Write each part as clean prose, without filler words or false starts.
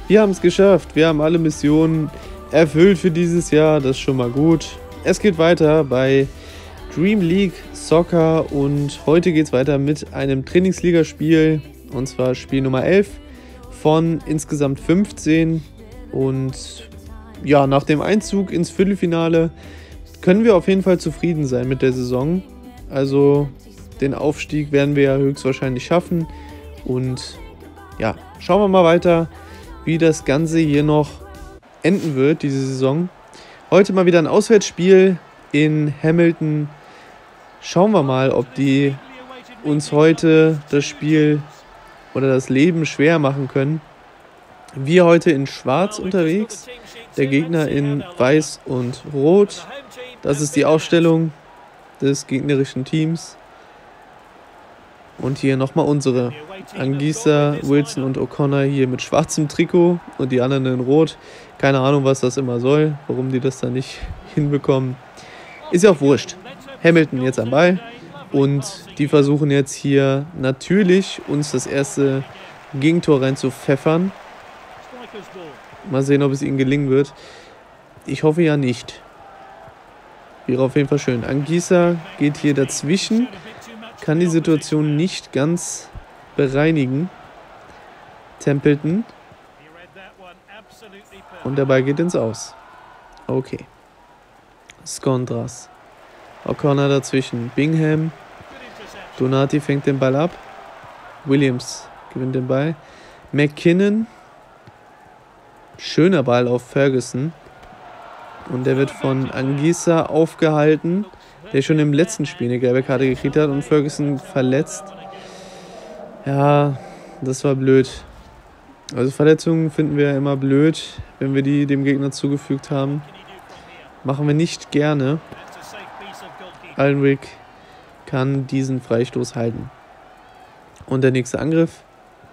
Wir haben es geschafft. Wir haben alle Missionen erfüllt für dieses Jahr. Das ist schon mal gut. Es geht weiter bei Dream League Soccer und heute geht es weiter mit einem Trainingsligaspiel. Und zwar Spiel Nummer 11 von insgesamt 15. Und ja, nach dem Einzug ins Viertelfinale können wir auf jeden Fall zufrieden sein mit der Saison. Also den Aufstieg werden wir ja höchstwahrscheinlich schaffen. Und ja, schauen wir mal weiter, wie das Ganze hier noch enden wird, diese Saison. Heute mal wieder ein Auswärtsspiel in Hamilton. Schauen wir mal, ob die uns heute das Spiel oder das Leben schwer machen können. Wir heute in Schwarz unterwegs, der Gegner in Weiß und Rot. Das ist die Aufstellung des gegnerischen Teams. Und hier nochmal unsere. Anguissa, Wilson und O'Connor hier mit schwarzem Trikot und die anderen in Rot. Keine Ahnung, was das immer soll, warum die das da nicht hinbekommen. Ist ja auch wurscht. Hamilton jetzt am Ball und die versuchen jetzt hier natürlich uns das erste Gegentor reinzupfeffern. Mal sehen, ob es ihnen gelingen wird. Ich hoffe ja nicht. Wäre auf jeden Fall schön. Anguissa geht hier dazwischen, kann die Situation nicht ganz bereinigen. Templeton. Und der Ball geht ins Aus. Okay. Skondras. O'Connor dazwischen. Bingham. Donati fängt den Ball ab. Williams gewinnt den Ball. McKinnon. Schöner Ball auf Ferguson. Und der wird von Anguissa aufgehalten, der schon im letzten Spiel eine gelbe Karte gekriegt hat und Ferguson verletzt. Ja, das war blöd. Also Verletzungen finden wir ja immer blöd, wenn wir die dem Gegner zugefügt haben. Machen wir nicht gerne. Alnwick kann diesen Freistoß halten. Und der nächste Angriff.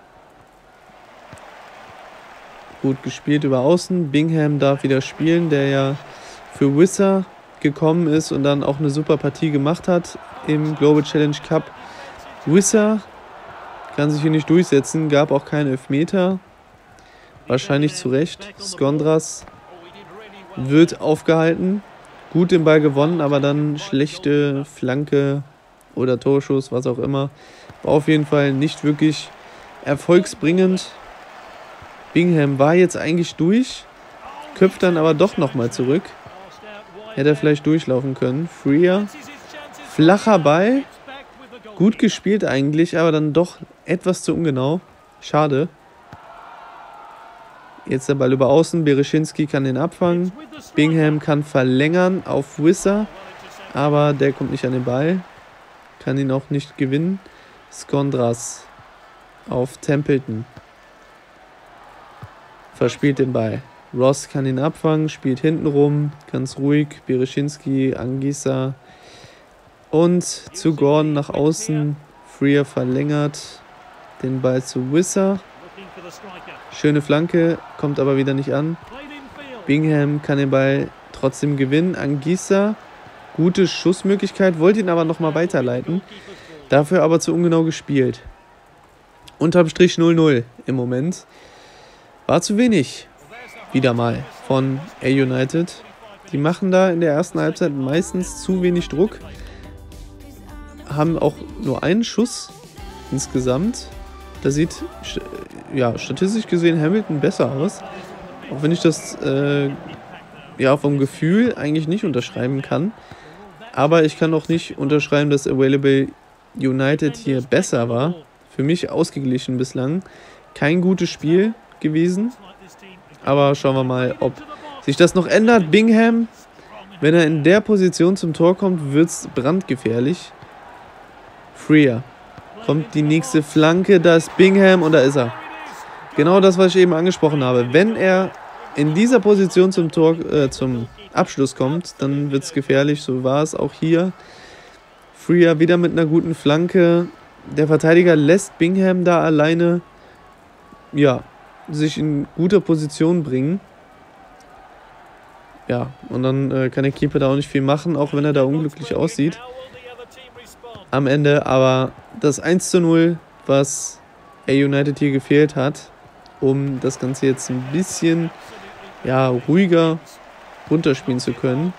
Gut gespielt über Außen. Bingham darf wieder spielen, der ja für Wissa gekommen ist und dann auch eine super Partie gemacht hat im Global Challenge Cup. Wissa kann sich hier nicht durchsetzen, gab auch keinen Elfmeter. Wahrscheinlich zu Recht. Skondras wird aufgehalten. Gut den Ball gewonnen, aber dann schlechte Flanke oder Torschuss, was auch immer. War auf jeden Fall nicht wirklich erfolgsbringend. Bingham war jetzt eigentlich durch, köpft dann aber doch nochmal zurück. Hätte er vielleicht durchlaufen können. Freer, flacher Ball. Gut gespielt eigentlich, aber dann doch etwas zu ungenau. Schade. Jetzt der Ball über Außen. Bereschinski kann den abfangen. Bingham kann verlängern auf Wissa. Aber der kommt nicht an den Ball. Kann ihn auch nicht gewinnen. Skondras auf Templeton. Verspielt den Ball. Ross kann ihn abfangen, spielt hinten rum. Ganz ruhig. Bereschinski, Anguissa. Und zu Gordon nach außen. Freer verlängert den Ball zu Wissa. Schöne Flanke, kommt aber wieder nicht an. Bingham kann den Ball trotzdem gewinnen. Anguissa, gute Schussmöglichkeit, wollte ihn aber nochmal weiterleiten. Dafür aber zu ungenau gespielt. Unterm Strich 0-0 im Moment. War zu wenig. Wieder mal von A-United. Die machen da in der ersten Halbzeit meistens zu wenig Druck. Haben auch nur einen Schuss insgesamt. Da sieht ja statistisch gesehen Hamilton besser aus. Auch wenn ich das ja vom Gefühl eigentlich nicht unterschreiben kann. Aber ich kann auch nicht unterschreiben, dass Available United hier besser war. Für mich ausgeglichen bislang. Kein gutes Spiel gewesen. Aber schauen wir mal, ob sich das noch ändert. Bingham, wenn er in der Position zum Tor kommt, wird es brandgefährlich. Freer. Kommt die nächste Flanke, da ist Bingham und da ist er. Genau das, was ich eben angesprochen habe. Wenn er in dieser Position zum Abschluss kommt, dann wird es gefährlich. So war es auch hier. Freer wieder mit einer guten Flanke. Der Verteidiger lässt Bingham da alleine ja, sich in guter Position bringen. Ja, und dann kann der Keeper da auch nicht viel machen, auch wenn er da unglücklich aussieht. Am Ende aber das 1:0, was A-United hier gefehlt hat. um das Ganze jetzt ein bisschen ruhiger runterspielen zu können.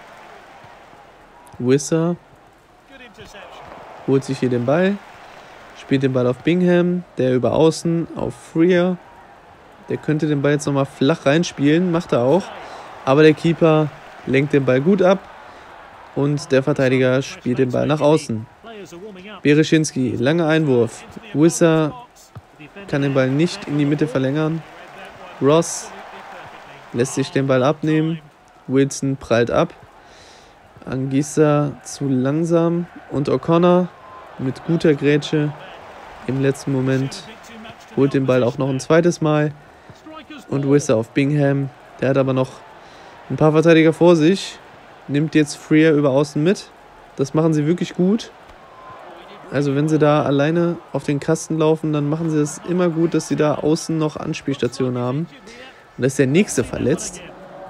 Wissa holt sich hier den Ball, spielt den Ball auf Bingham, der über außen auf Freer. Der könnte den Ball jetzt nochmal flach reinspielen, macht er auch. Aber der Keeper lenkt den Ball gut ab und der Verteidiger spielt den Ball nach außen. Bereschinski, langer Einwurf. Wissa kann den Ball nicht in die Mitte verlängern. Ross lässt sich den Ball abnehmen. Wilson prallt ab. Anguissa zu langsam. Und O'Connor mit guter Grätsche im letzten Moment holt den Ball auch noch ein zweites Mal. Und Wissa auf Bingham. Der hat aber noch ein paar Verteidiger vor sich. Nimmt jetzt Freer über außen mit. Das machen sie wirklich gut. Also wenn sie da alleine auf den Kasten laufen, dann machen sie es immer gut, dass sie da außen noch Anspielstationen haben. Und da ist der nächste verletzt.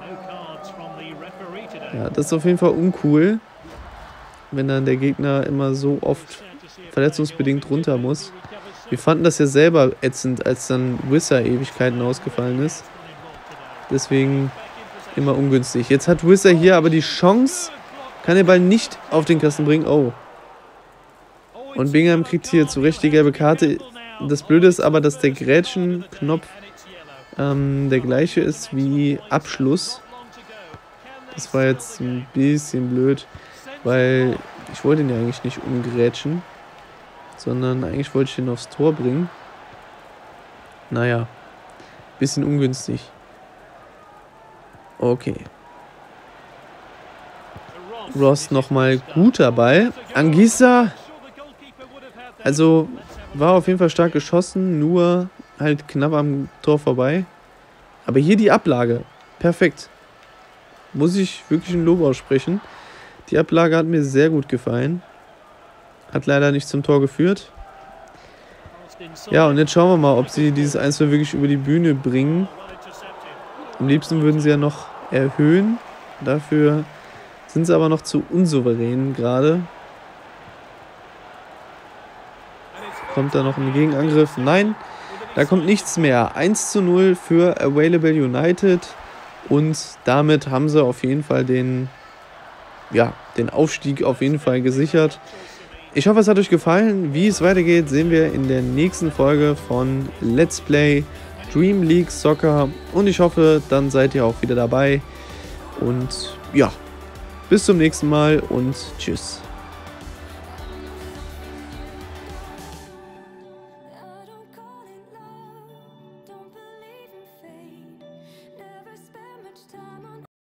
Ja, das ist auf jeden Fall uncool, wenn dann der Gegner immer so oft verletzungsbedingt runter muss. Wir fanden das ja selber ätzend, als dann Wissa Ewigkeiten ausgefallen ist. Deswegen immer ungünstig. Jetzt hat Wissa hier aber die Chance, kann den Ball nicht auf den Kasten bringen. Oh. Und Bingham kriegt hier zu Recht die gelbe Karte. Das Blöde ist aber, dass der Grätschenknopf der gleiche ist wie Abschluss. Das war jetzt ein bisschen blöd, weil ich wollte ihn ja eigentlich nicht umgrätschen, sondern eigentlich wollte ich ihn aufs Tor bringen. Naja, bisschen ungünstig. Okay. Ross nochmal guter Ball. Anguissa, also war auf jeden Fall stark geschossen, nur halt knapp am Tor vorbei. Aber hier die Ablage, perfekt. Muss ich wirklich ein Lob aussprechen. Die Ablage hat mir sehr gut gefallen. Hat leider nicht zum Tor geführt. Ja, und jetzt schauen wir mal, ob sie dieses 1-2 wirklich über die Bühne bringen. Am liebsten würden sie ja noch erhöhen. Dafür sind sie aber noch zu unsouverän gerade. Kommt da noch ein Gegenangriff? Nein, da kommt nichts mehr. 1-0 für Available United. Und damit haben sie auf jeden Fall den Aufstieg auf jeden Fall gesichert. Ich hoffe, es hat euch gefallen. Wie es weitergeht, sehen wir in der nächsten Folge von Let's Play Dream League Soccer. Und ich hoffe, dann seid ihr auch wieder dabei. Und ja, bis zum nächsten Mal und tschüss.